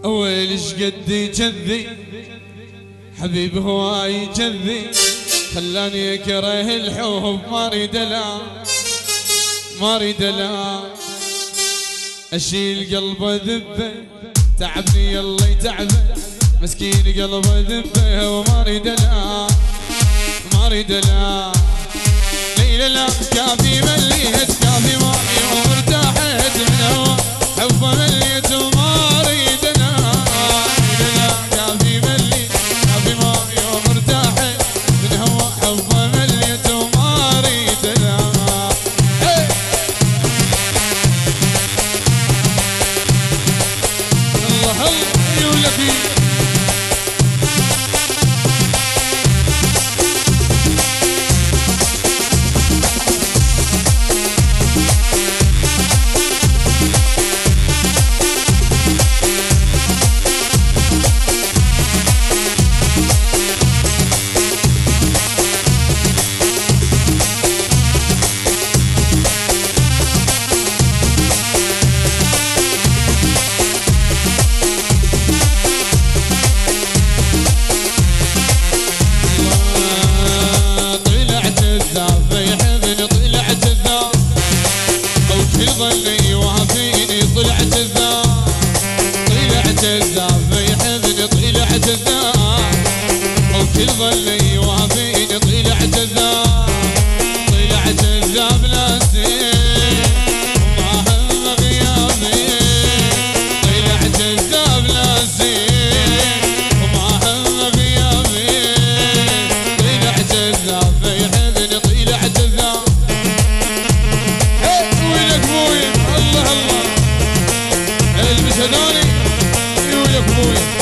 ويلش قد كذي حبيب هواي كذي خلاني اكره الحب ما اريد لا ما اريد لا اشيل قلبه ذبه تعبني يلا يتعبه مسكين قلبه ذبه وما اريد لا ما اريد لا ليلى لا كافي مليت كافي ما يوم ارتاحت من هوا حبه مليت وما اريد لا ليلى لا كافي مليت كافي ما يوم ارتاحت من هوا حبه مليت وما اريد لا الله الله يولك ظني يوافيني طلعت الذاب طلعت الذاب يحبني طلعت الذاب وكل ظني يوافيني طلعت الذاب طلعت الذاب لا زين وما هم غيابي طلعت الذاب لا زين وما هم غيابي طلعت الذاب يحبني طلعت الذاب الله الله المسداني يقول لك ابوي